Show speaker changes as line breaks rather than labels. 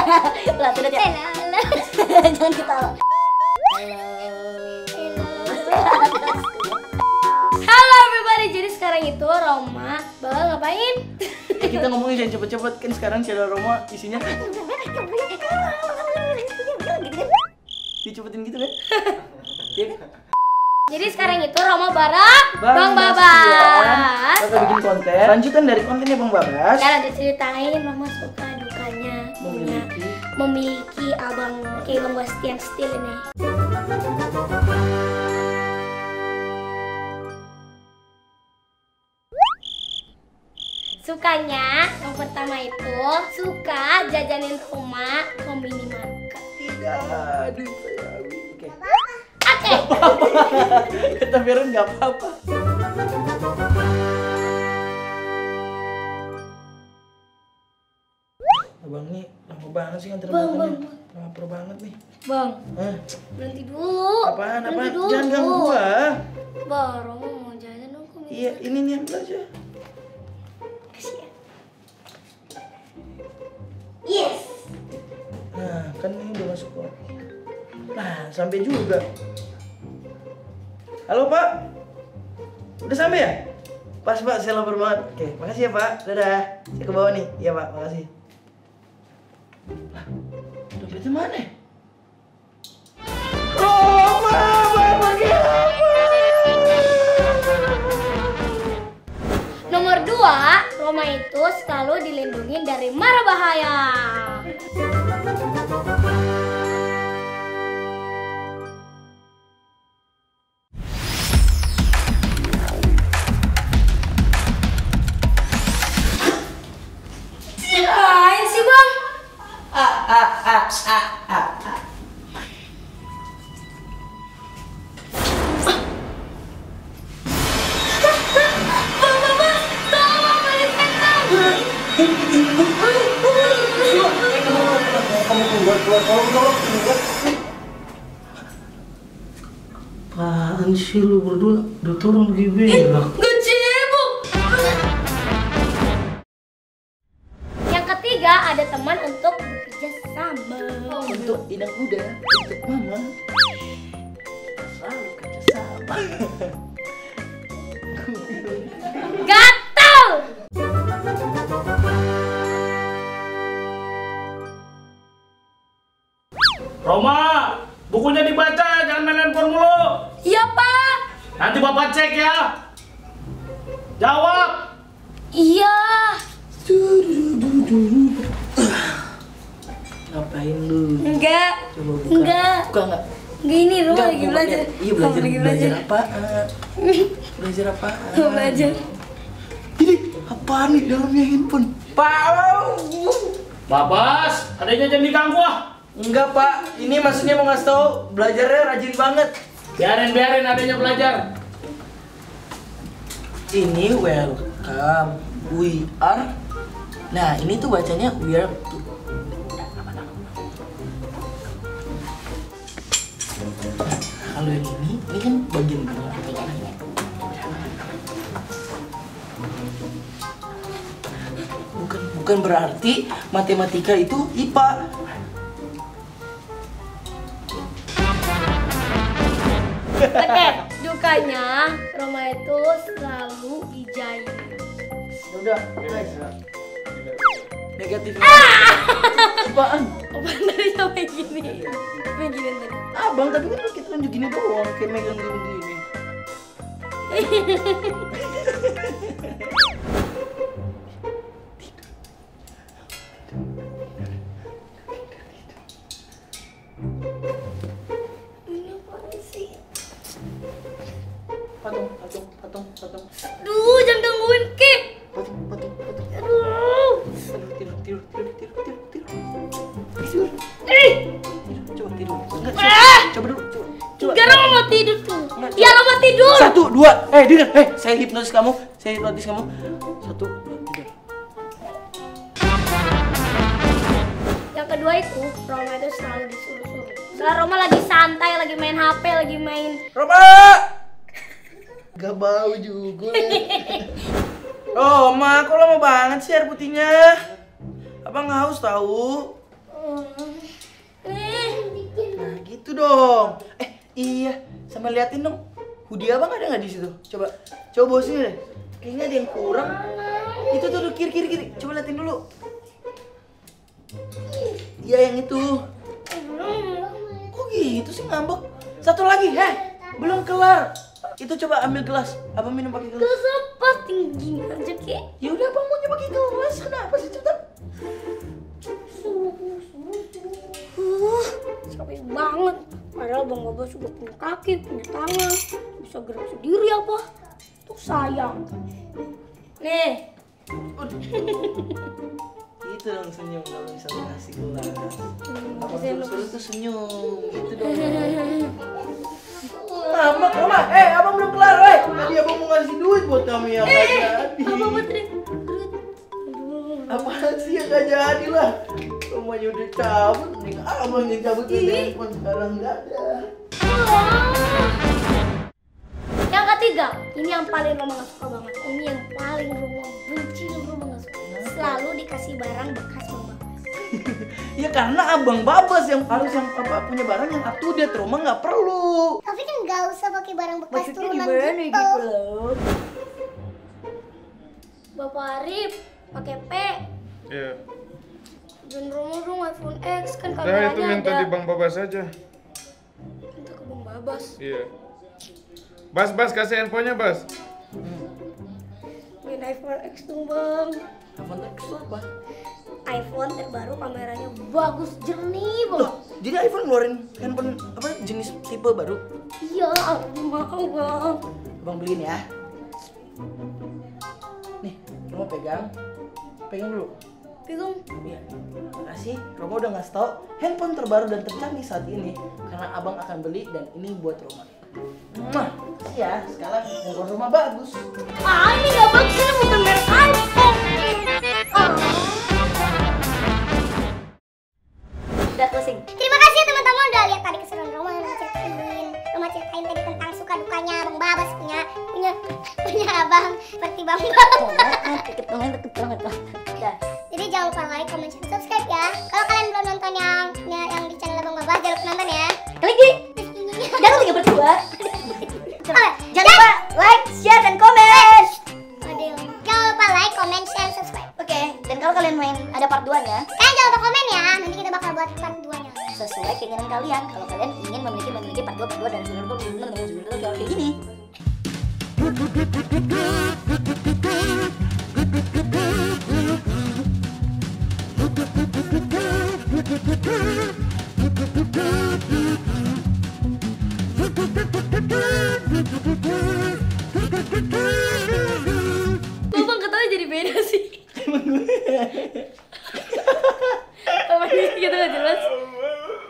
Ulah tidak ya. Jangan ketawa. Halo everybody, jadi sekarang itu Roma bakal ngapain?
Kita ngomongin jangan cepet-cepet kan sekarang channel Roma isinya dicepetin gitu kan? Iya kan?
Jadi sekarang itu Roma bareng Bang Babas
bakal bikin konten lanjutan dari kontennya Bang Babas.
Dan ada ceritain Roma suka dukanya memiliki abang kayak Bang Bastian Steel ini. Sukanya yang pertama itu suka jajanin Roma ke minimarket.
Aduh sayang.
Oke.
Kita biarin nggak apa-apa. Abang nih lama banget sih nganter makannya. Lapar banget nih.
Bang. Berhenti dulu.
Apaan?
Berhenti dulu.
Jangan ganggu gua.
Bang, Roma mau jajan dong ke minimarket.
Iya, ini nih ambil aja.
Kasih ya. Yes.
Nah, kan ini udah masuk kok. Nah, sampai juga. Halo Pak, udah sampai ya? Pas Pak, saya lapar banget. Oke, makasih ya Pak. Dadah. Saya ke bawah nih. Iya Pak, makasih. Lah, dompetnya mana? Roma, pergi apa?
Nomor 2, Roma itu selalu dilindungi dari mara bahaya. Ngapain sih Bang?
Apaan sih lu berdua? Udah turun gini lah.
Gak cebok. Yang ketiga ada teman untuk bekerja sama.
Untuk inang kuda, untuk mama. Selalu kerja sama.
Gatal.
Roma, bukunya dibaca, jangan main handphone mulu.
Iya Pak.
Nanti Bapak cek ya. Jawab.
Iya.
Ngapain lu?
Enggak.
Coba buka.
Enggak.
Buka enggak?
Enggak, ini Roma
Enggak,
lagi
buka.
belajar.
Iya
Roma
belajar.
lagi
Belajar apaan? Belajar apaan?
Mau belajar.
Ini apaan nih dalamnya handphone? Pak!
Babas, adanya jangan diganggu ah.
Enggak Pak, ini maksudnya mau ngasih tau belajarnya rajin banget.
Biarin adanya belajar.
Ini welcome, we are. Nah ini tuh bacanya we are. Kalau yang ini kan bagian belakang. Bukan berarti matematika itu IPA.
Oke, dukanya Roma itu selalu dijahit.
Udah, guys. Negatifnya. Apaan?
Apaan tadi sampai gini? Sampai gini tadi.
Abang tapi kan kita tunjuk gini doang, kayak megang gini.
Ini apaan sih?
Patung.
Duh, jangan gangguin Ki.
Patung.
Aduh.
Tidur. Coba tidur. Enggak, coba dulu. Coba.
Gak Roma mau tidur tuh. Ya Roma tidur.
1, 2. Dengar. Saya hipnotis kamu. 1, 2, 3.
Yang kedua itu Roma itu selalu disuruh-suruh. Setelah Roma lagi santai, lagi main HP, lagi main.
Roma! Gak bau juga. Roma, kok lama banget sih air putihnya? Abang haus tahu? Nah gitu dong. Iya, sama liatin dong. Hoodie abang ada nggak di situ? Coba bawa sini deh. Kayaknya ada yang kurang. Itu tuh kiri. Coba liatin dulu. Iya yang itu. Kok gitu sih ngambek? Satu lagi, belum kelar. Itu coba ambil gelas. Abang minum pakai gelas.
Terus apa tinggi aja kek?
Ya udah abang maunya pakai gelas. Kenapa sih cepetan?
Capek banget. Padahal Bang Babas juga punya kaki, punya tangan, bisa gerak sendiri apa? Tuh sayang. Nih.
Itu dong senyum kalau misalnya ngasih gelas. Abang
Senyum.
suruh tuh senyum. Gitu dong. Mama, abang belum kelar, Tadi abang mau ngasih duit buat kami yang nggak jadi.
Apa Patrik?
Apaan sih yang nggak jadi lah? Semuanya udah cabut, mending abang yang cabut ini handphone sekarang nggak ada.
Yang ketiga, ini yang paling Roma gak suka banget. Ini yang paling Roma benci, Roma gak suka. Selalu dikasih barang bekas Bang Babas.
Ya karena abang Babas yang harus punya barang yang up to date, Roma nggak perlu.
Tapi kan nggak usah pakai barang bekas
Maksudnya
turunan
gimana
gitu.
gitu loh?
Bapak Arif pakai P.
Iya.
Dan Roma dong iPhone X kan
Udah
kameranya
itu minta
ada.
di Bang Babas aja.
Minta ke Bang Babas.
Iya. Bas, kasih handphonenya, Bas.
Main iPhone X dong Bang.
iPhone X itu apa?
iPhone terbaru kameranya bagus jernih banget.
Loh, jadi iPhone ngeluarin handphone apa jenis tipe baru?
Iya, aku mau Bang.
Abang beliin ya. Nih, Roma pegang dulu.
Pegang.
Iya, makasih. Roma udah ngasih tau handphone terbaru dan tercanggih saat ini karena abang akan beli dan ini buat Roma. Ya, sekarang handphone Roma bagus.
Ini gak bagus, ini bukan merek iPhone. Udah closing.
Terima kasih ya teman-teman udah lihat tadi keseruan Roma ceritain tadi tentang suka dukanya Bang Babas punya abang seperti Bang Babas.
Deket banget. Udah.
Jadi jangan lupa like, comment, dan subscribe ya. Kalau kalian belum nonton yang di channel Bang Babas, jangan lupa nonton ya.
Kali lagi. Jangan lupa berdua. Jangan lupa like, share, dan komen.
Jangan lupa like, comment, share, subscribe.
Oke, dan kalau kalian main ada part 2-nya,
Kalian jangan lupa komen ya. Nanti kita bakal buat part 2-nya.
sesuai keinginan kalian. Kalau kalian ingin memiliki part 2 dan seluruh kayak gini.